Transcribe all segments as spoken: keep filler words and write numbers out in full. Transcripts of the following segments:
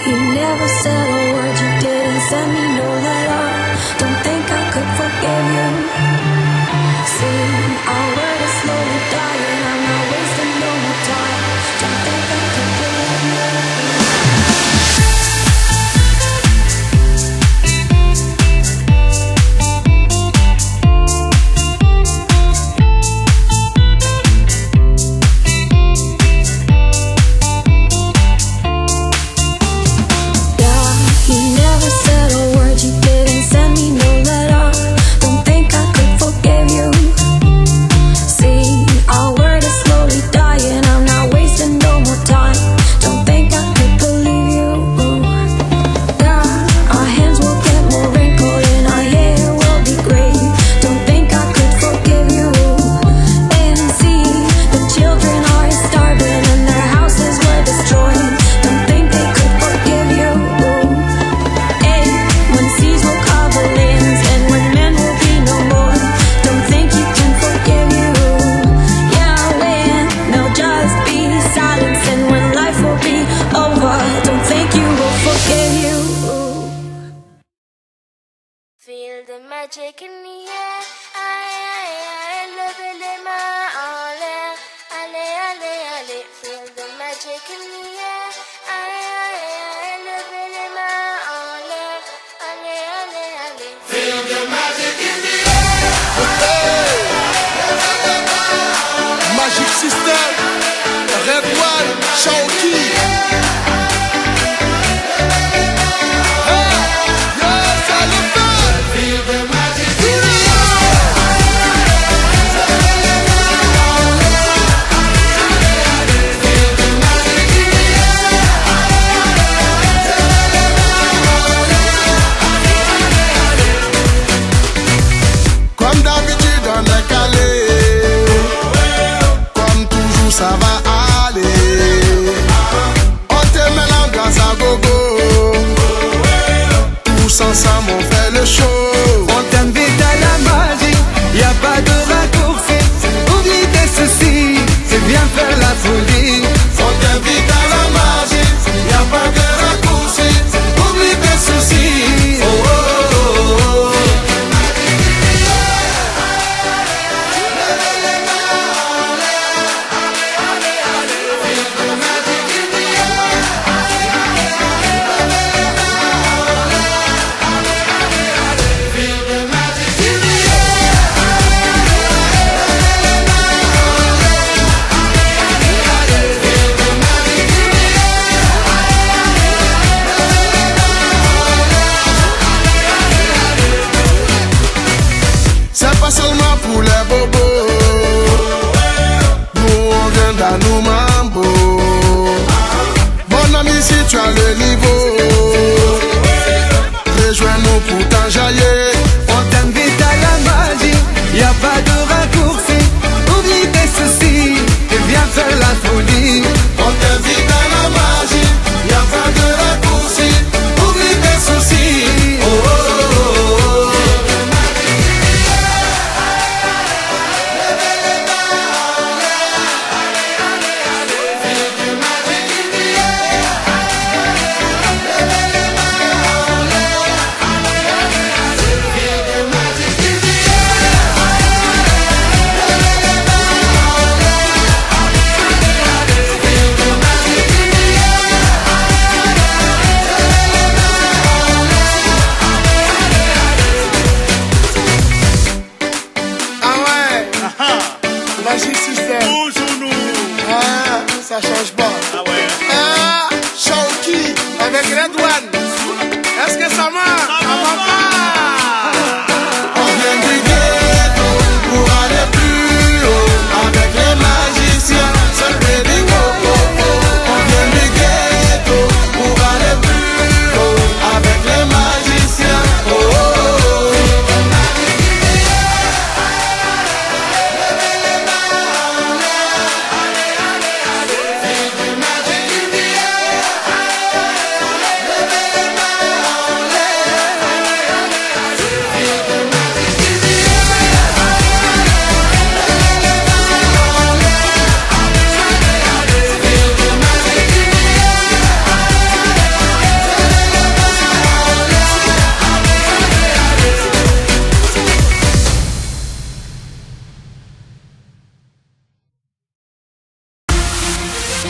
You never said a word, you didn't send me no letter. Don't think I could forgive you. See, our word is slowly dying, I'm not wasting no more time. Don't think I could believe you. Feel the magic in the air, aïe aïe aïe, levez les mains en l'air, allez allez allez. Feel the magic in the air, aïe aïe aïe, levez les mains en l'air, allez allez allez. Feel the magic in the air. Magic System, Red One, Shaoki. Ça va aller, on te met l'ambiance à gogo, tous ensemble on fait le show. On t'invite à la magie, y a pas de raccourci, oublie tes soucis, c'est bien faire la folie. On t'invite à la magie, y a pas de raccourci, oublie tes soucis. Oh, oh, oh, oh. C'est pas seulement pour les bobos, nous on vient dans nos mambo. Bon ami, si tu as le niveau, rejoins-nous pour t'enjailler. On t'invite à la magie, y a pas de raccourci, oublie tes soucis, et viens faire la folie. On t'invite à la magie, y a pas de raccourci, oublie tes soucis. Oh, oh, oh, oh.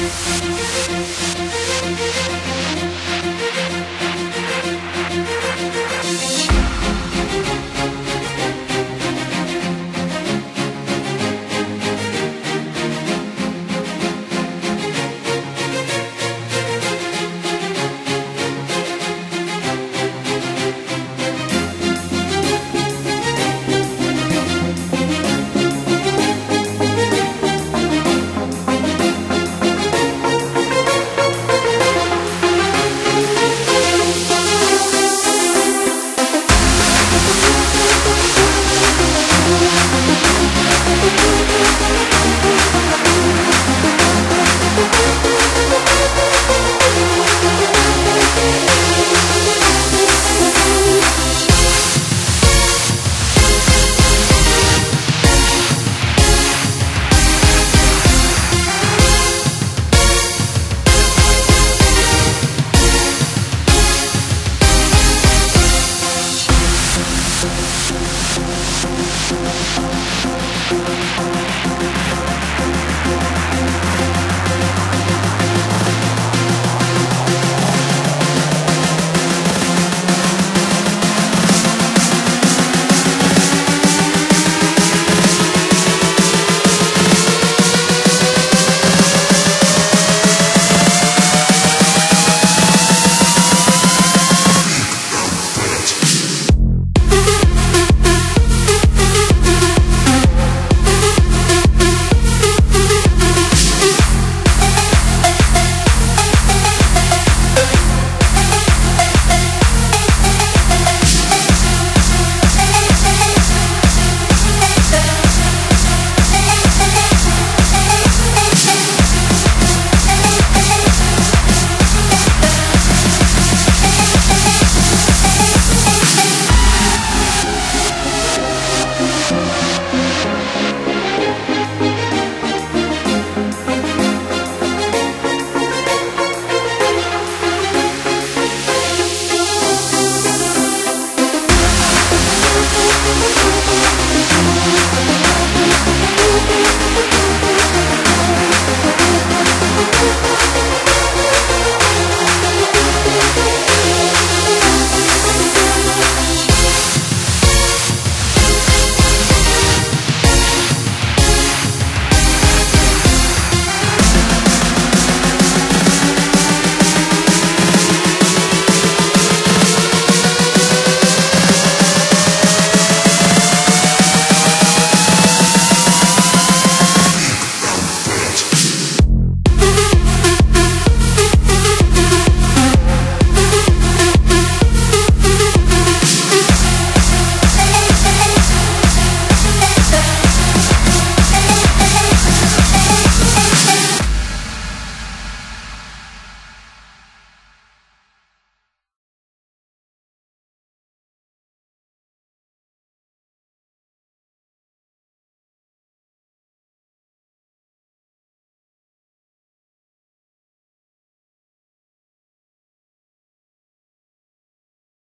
Thank you.